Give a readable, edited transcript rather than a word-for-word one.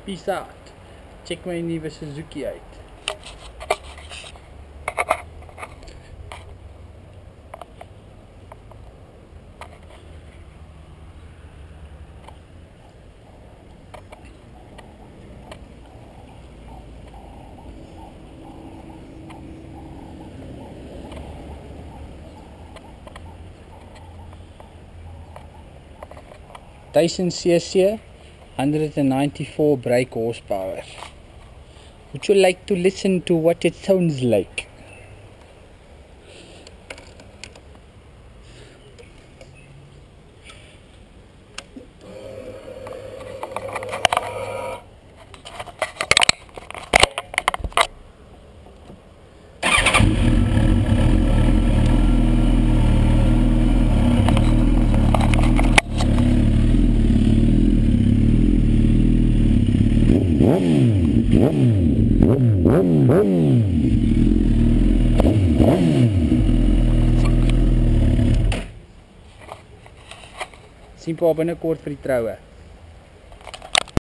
Peace out. Check my nuwe Suzuki uit. cc, 194 brake horsepower. Would you like to listen to what it sounds like? Sien pa binnekort vir die troue.